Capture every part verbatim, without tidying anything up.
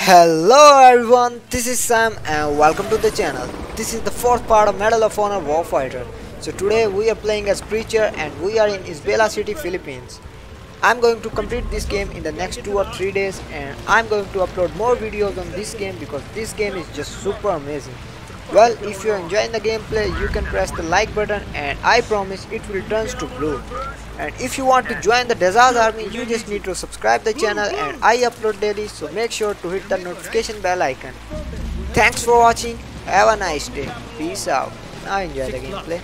Hello everyone, this is Sam and welcome to the channel. This is the fourth part of Medal of Honor Warfighter. So today we are playing as Preacher and we are in Isabela City, Philippines. I'm going to complete this game in the next two or three days and I'm going to upload more videos on this game because this game is just super amazing. Well, if you're enjoying the gameplay, you can press the like button and I promise it will turn to blue. And if you want to join the Dazaz army, you just need to subscribe the channel and I upload daily, so make sure to hit the notification bell icon. Thanks for watching, have a nice day, peace out. Now enjoy the gameplay.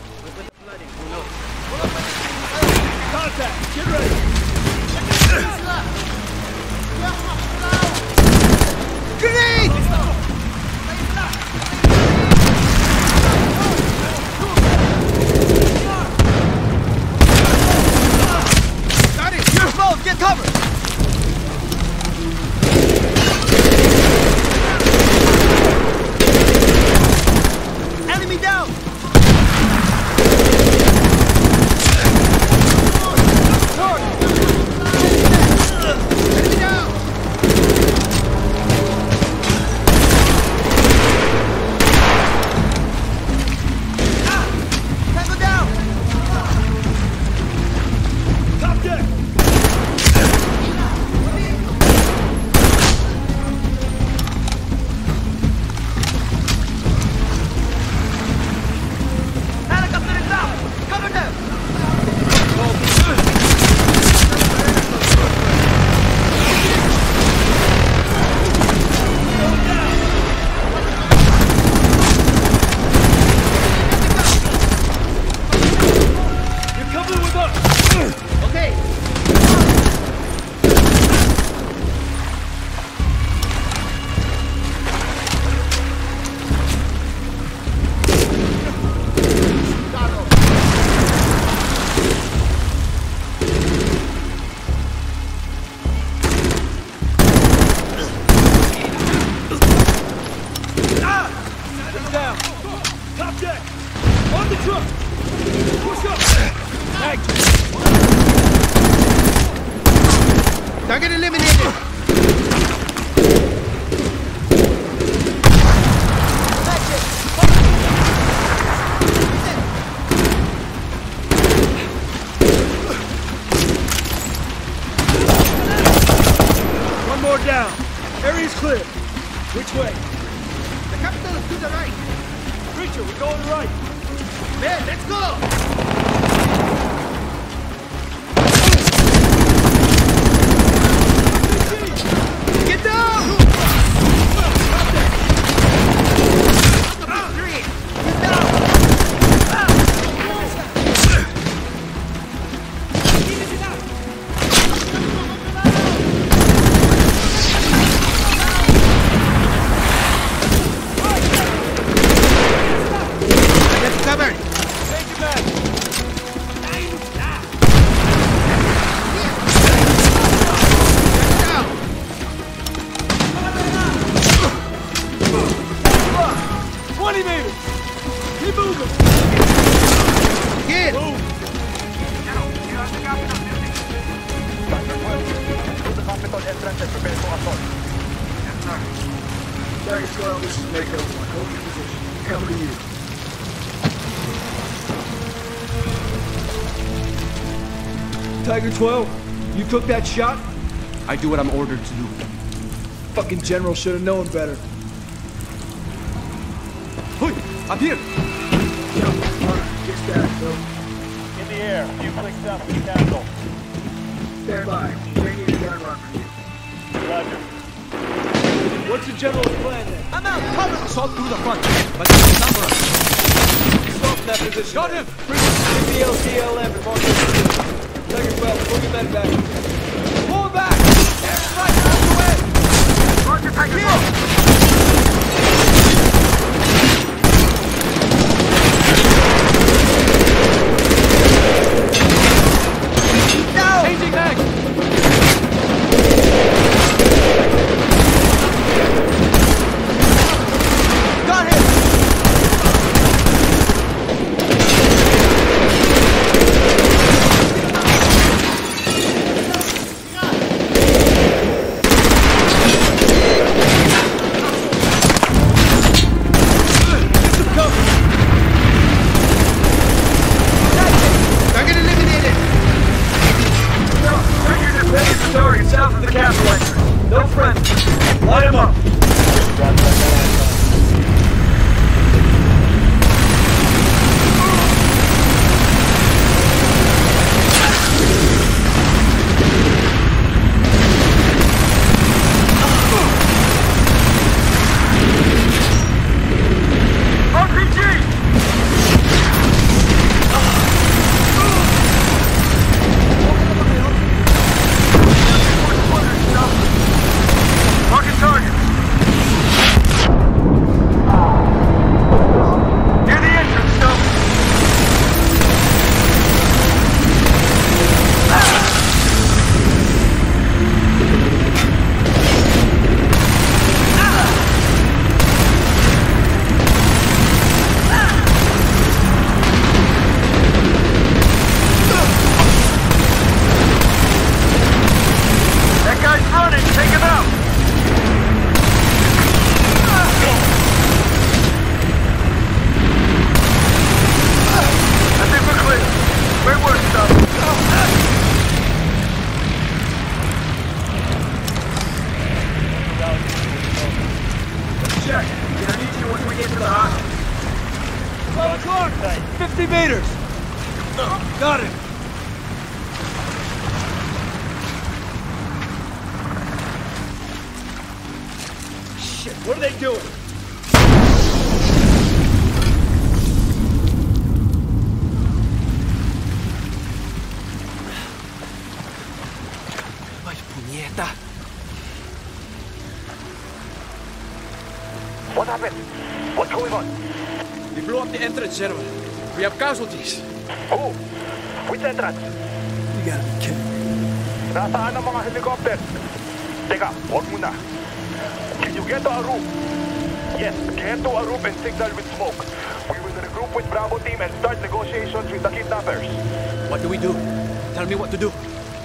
Contact, get ready. Grenade! Got it! You're exposed! Get covered! Enemy down! Enemy down! Tango down! Top deck! Helicopter is down! Cover them! You're coming with us! Okay! Down! Top deck! On the truck! Push up! Act! Target eliminated! One more down. Area's clear. Which way? The capital is to the right. Preacher, we're going right. Man, let's go! Get down! Get down! Get covered! Take it back! Get down! twenty meters! Keep moving! Get! Move! Thanks, well, this is Mako. Hold your position. Cover to you. Tiger twelve, you took that shot? I do what I'm ordered to do. Fucking general should have known better. Hey, up here! Get stacked, Phil. In the air, few clicks down from the capital. Stand by. Bring your gun run for you. Roger. What's the general's plan then? I'm out! Cover! Assault through the front, but he's number us. Stop that position. Got him! G B L C L M and mark your position. Tiger twelve, pull your men back. Pull back! Airstrike out the way! Roger, Tiger twelve. Changing back! Got him! south of the castle entrance. No friends. Light him up. fifty meters! Got it! Shit, what are they doing? Ay, puñeta! What happened? What's going on? We blew up the entrance, General. We have casualties. Who? Which entrance? You gotta be kidding me. Nasaan ang mga helicopter? Teka, huwag muna. Can you get to our roof? Yes, get to our roof and signal with smoke. We will regroup with Bravo team and start negotiations with the kidnappers. What do we do? Tell me what to do.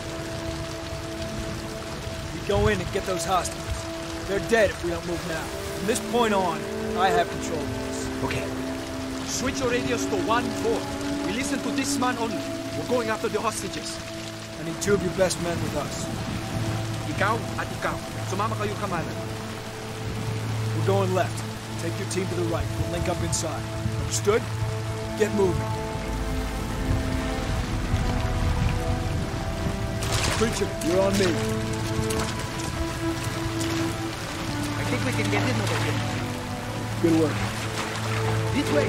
We go in and get those hostages. They're dead if we don't move now. From this point on, I have control of this. Okay. Switch your radios to one four. We listen to this man only. We're going after the hostages. I need two of your best men with us. Ikaw at ikaw. Sumama kayo kamanan. We're going left. Take your team to the right. We'll link up inside. Understood? Get moving. Preacher, you're on me. I think we can get in over here. Good work. This way.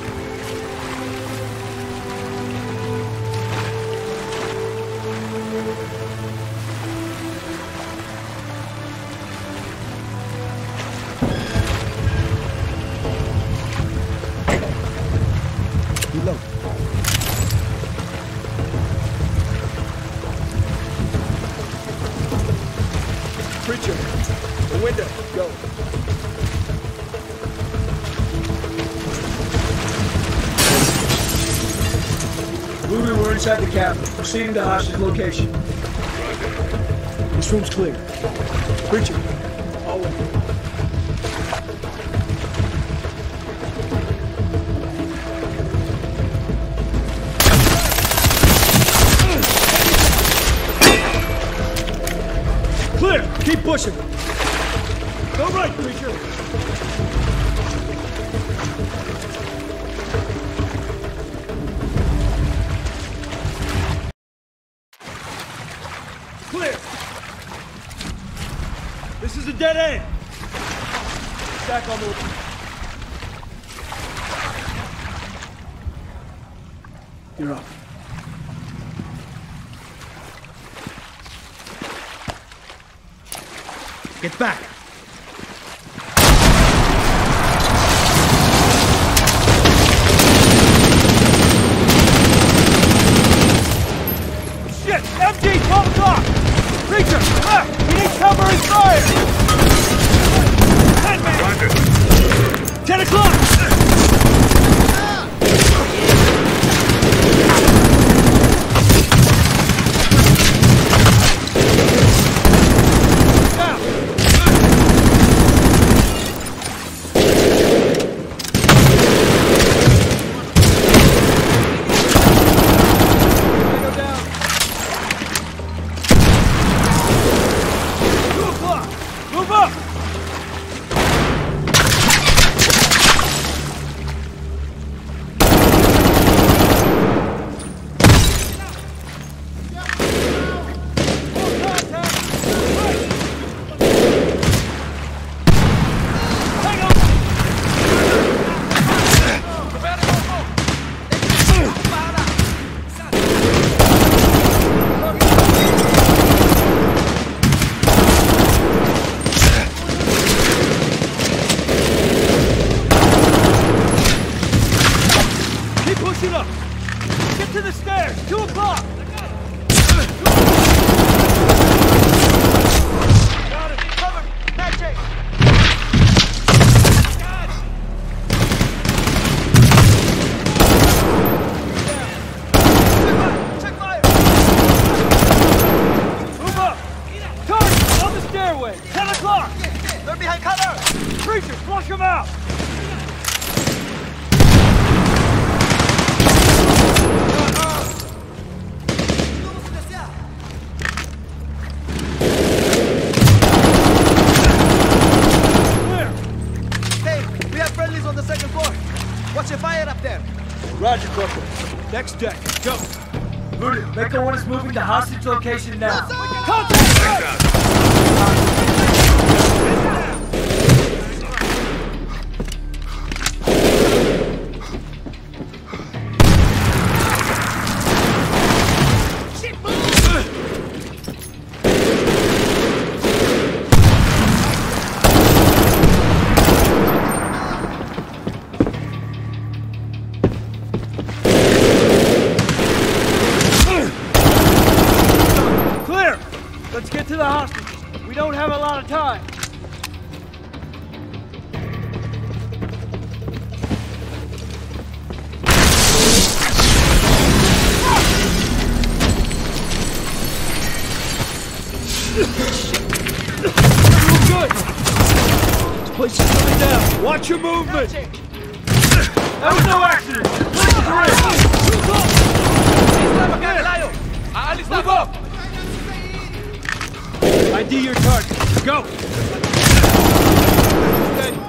Reload. Preacher, the window, go. Moving, we're inside the cabin. Proceeding to hostage location. This room's clear. Preacher, all in. Clear! Keep pushing! Go right, Preacher! Clear! This is a dead end! Stack on the... You're up. Get back! Shit! M G, twelve o'clock! Preacher, left! We need cover and fire! ten man! ten o'clock! stairway! Ten o'clock! They're behind cover! Preacher, flush them out! Clear! Hey, we have friendlies on the second floor. Watch your fire up there. Roger, Corporal. Next deck. Go. Rudy, Mako one is moving to hostage location now. Contact! Let's get to the hostages. We don't have a lot of time. Good. This place is coming down. Watch your movement. That was no accident. Move up. I D your target. Go! Steady.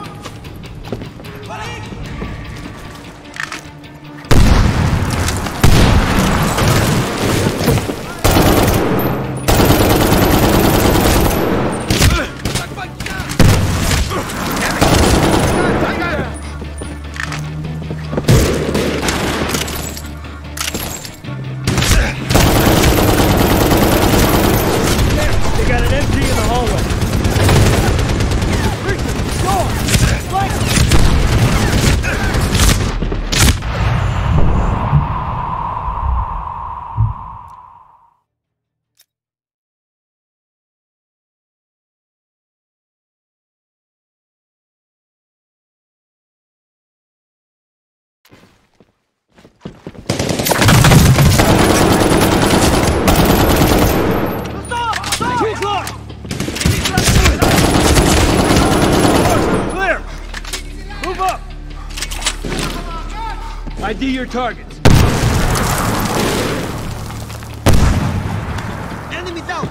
I D your targets. Enemy down!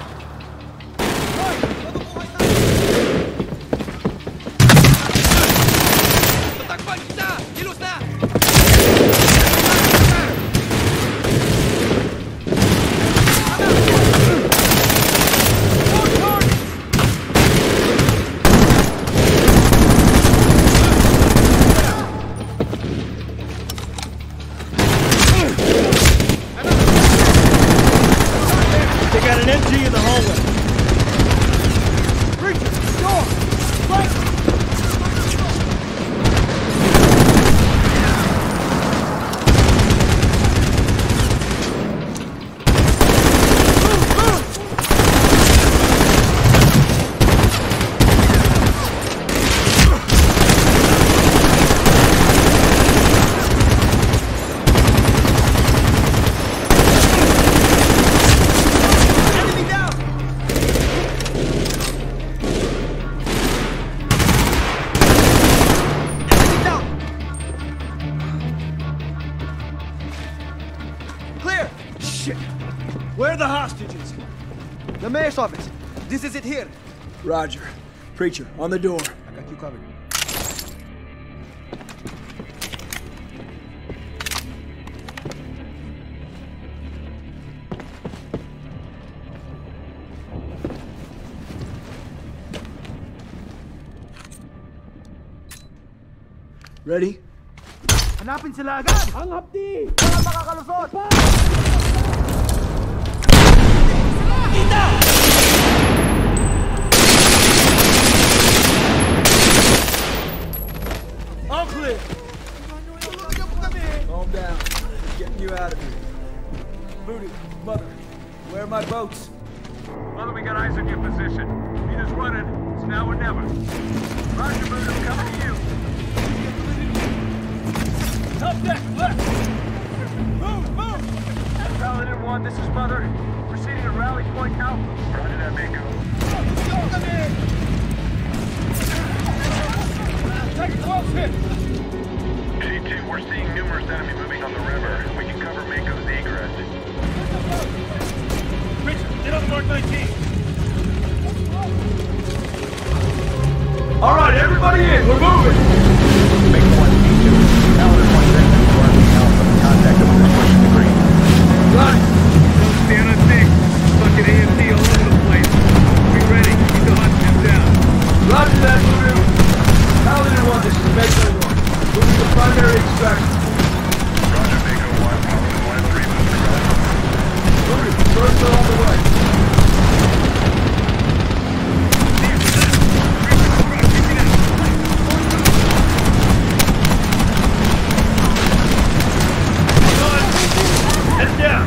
Where are the hostages? The mayor's office. This is it here. Roger. Preacher, on the door. I got you covered. Ready? Hanapin sila agad! Hanap di! Wala makakalusot! Kita! All clear! Calm down. We're getting you out of here. Voodoo, Mother, where are my boats? Mother, we got eyes on your position. Peter's running. It's now or never. Roger, Voodoo, coming to you. Top deck, left! Move, move! Paladin one, this is Mother. Proceeding to rally point now. Roger that, Mako. Go, come here! Everybody in, we're moving! Make one T two. Paladin one six and Army Alpha. Contact them when they're pushing the green. Right! Stand on six. Fucking A M C all over the place. Be ready. Keep the hostages down. Roger that, Voodoo. Paladin one, this is Mako one. Moving to primary extraction. Roger, Mako one. Paladin one, three moves to go. Voodoo, first on the way. Head down.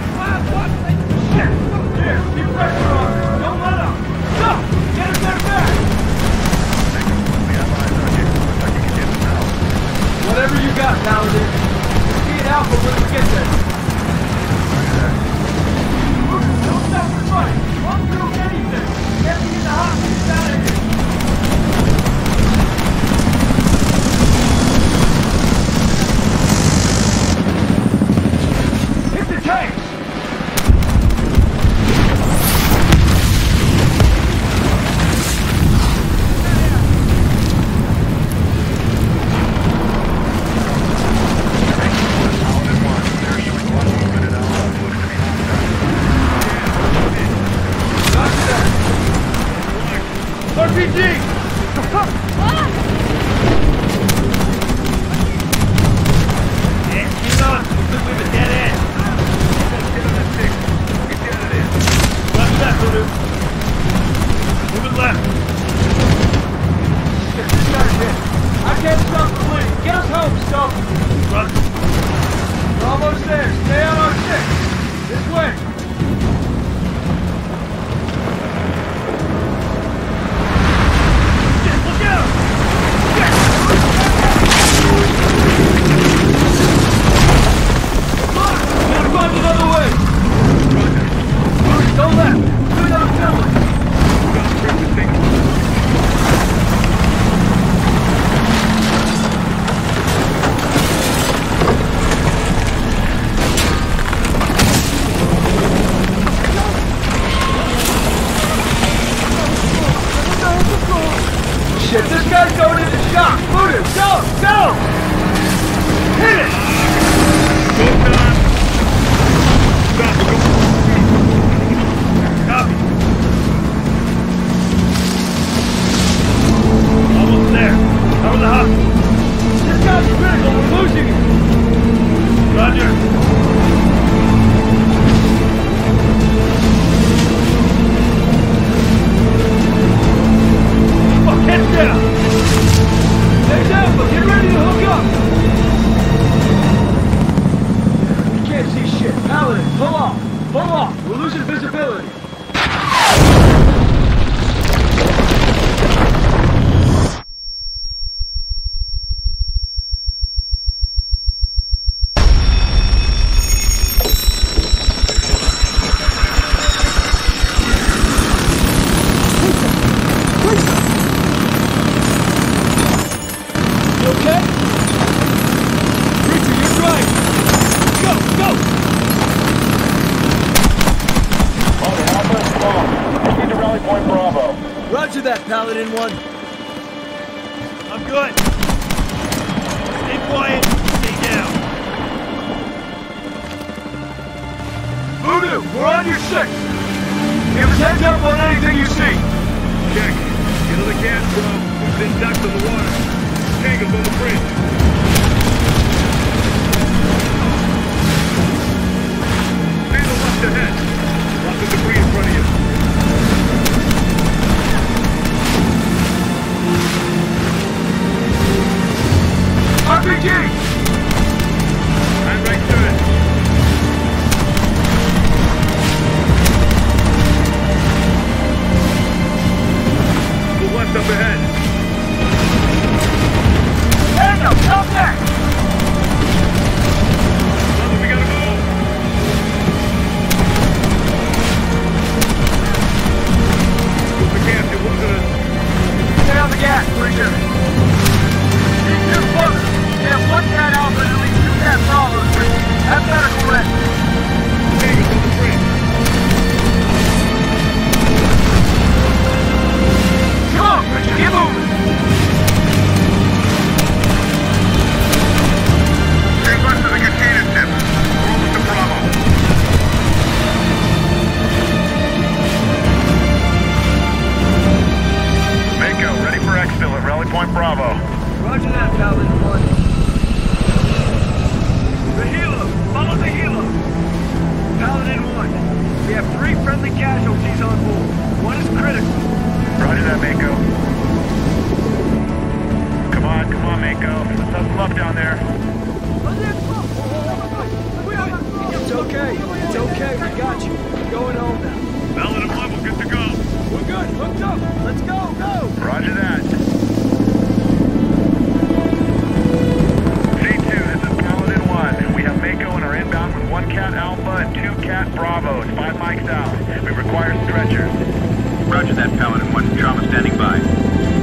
Here, keep pressure on her. Don't let up. Stop! Get her there back! We have eyes on you. Looks like you can get them now. Whatever you got, Paladin. See an Alpha when we get there. Don't stop the fight. Run through anything. Get me in the hospital. Out of here. Hit the tank! Paladin one. They're showing one movement at Alpha. Looks to be hostile. Roger that. R P G! Yeah, keep on. Looks like we have a dead end. Get on that six. Get down to this. Roger that, Voodoo. Moving left. Get this guy hit. I can't stop the bleeding. Get us home, Stoke. Roger. We're almost there. Stay on our six. This way. Shit, look out! Come on. Gotta find another way. Roger. Don't left. Do another filling. Shit, this guy's going into shock. Voodoo, go, go! Hit it! Go time. Stop, go. Copy. Almost there. Cover the hospital. This guy's critical, we're losing him. Roger. Fuck, head down. Stay down, but get ready to hook up. We can't see shit. Paladin, pull off. Pull off. We're losing visibility. Roger that, Paladin one. I'm good. Stay quiet. Stay down. Voodoo, we're on your six. Give us heads up on anything you see. Check. Get to the gas drum. Then duck to the water. Tank is on the bridge. Stay to the left ahead. Lots of debris in front of you. R P G! I'm right turn. Move left up ahead. Daniel, come back! Brother, we gotta move. Move the gas, you're losing us. Stay on the gas, Preacher. Keep too close. We have one cat Alpha and at least two cat Bravo's, Preacher. Have medical ready. Tank is on the bridge. Come on, Preacher, get moving. Roger that, Paladin one. The helo! Follow the helo! Paladin one, we have three friendly casualties on board. One is critical. Roger that, Mako. Come on, come on, Mako. Let's have some luck down there. It's okay. It's okay. We got you. We're going home now. Paladin one, we're good to go. We're good. Hooked up. Let's go. Go. Roger that. C two, this is Paladin one. We have Mako and are inbound with one Cat Alpha and two Cat Bravos, five mics out. We require stretchers. Roger that, Paladin one. Trauma standing by.